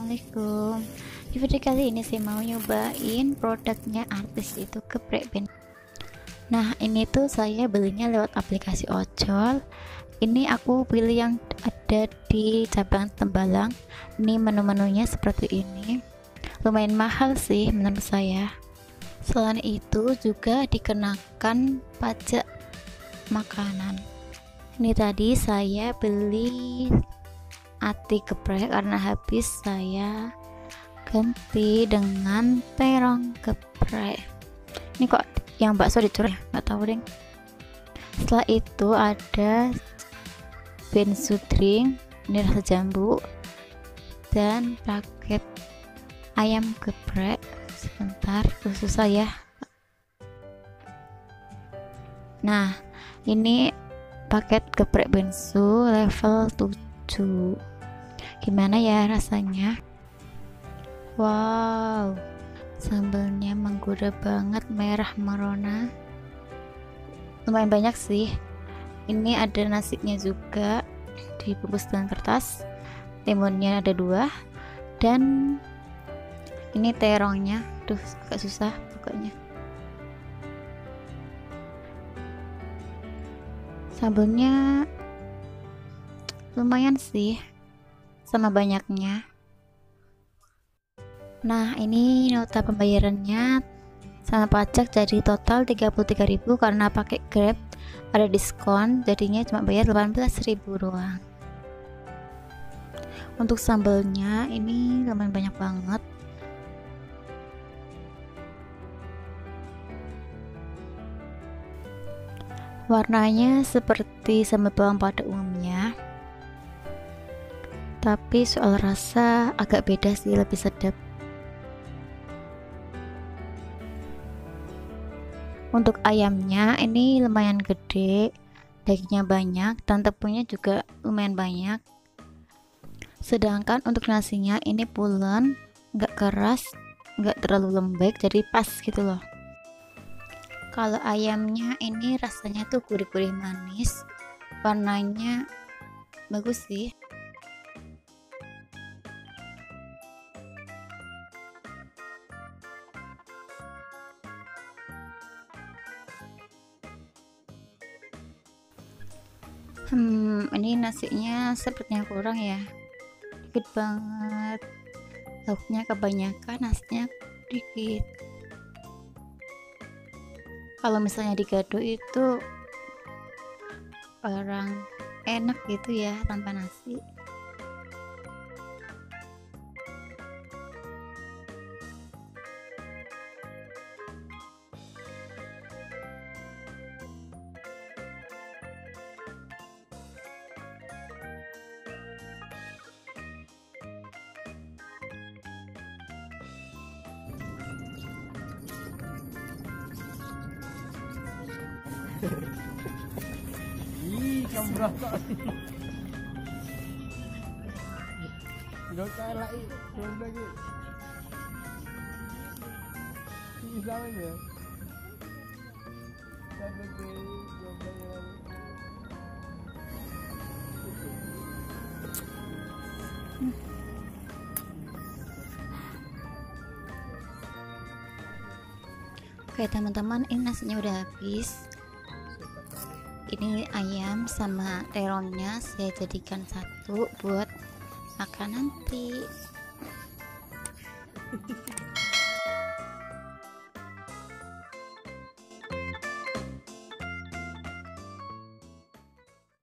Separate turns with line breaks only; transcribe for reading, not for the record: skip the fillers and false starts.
Assalamualaikum. Di video kali ini saya mau nyobain produknya artis itu geprek ben. Nah ini tuh saya belinya lewat aplikasi ojol. Ini aku pilih yang ada di cabang Tembalang. Ini menu-menunya seperti ini. Lumayan mahal sih menurut saya. Selain itu juga dikenakan pajak makanan. Ini tadi saya beli ati geprek, karena habis saya ganti dengan terong geprek. Ini kok yang bakso dicuri, nggak tahu deh. Setelah itu ada bensu drink, ini rasa jambu, dan paket ayam geprek. Sebentar, susah ya. Nah ini paket geprek bensu level 7. Gimana ya rasanya? Wow, sambelnya menggoda banget, merah merona, lumayan banyak sih. Ini ada nasinya juga dibungkus dengan kertas, timunnya ada 2, dan ini terongnya. Duh, agak susah pokoknya. Sambelnya lumayan sih sama banyaknya. Nah ini nota pembayarannya sama pajak jadi total 33.000, karena pakai Grab ada diskon jadinya cuma bayar 18.000 doang. Untuk sambelnya ini lumayan banyak banget. Warnanya seperti sambal bawang pada umumnya, tapi soal rasa agak beda sih, lebih sedap. Untuk ayamnya ini lumayan gede, dagingnya banyak dan tepungnya juga lumayan banyak. Sedangkan untuk nasinya ini pulen, nggak keras, nggak terlalu lembek, jadi pas gitu loh. Kalau ayamnya ini rasanya tuh gurih-gurih manis, warnanya bagus sih. Ini nasinya sepertinya kurang ya, dikit banget. Lauknya kebanyakan, nasinya dikit. Kalau misalnya digado itu orang enak gitu ya tanpa nasi.
Ih, kamu berapa sih? Tidak kalah lagi, belum lagi. Ini sama ya? Satu deh, belum lagi.
Oke teman-teman, ini nasinya udah habis. Ini ayam sama terongnya saya jadikan satu buat makan nanti.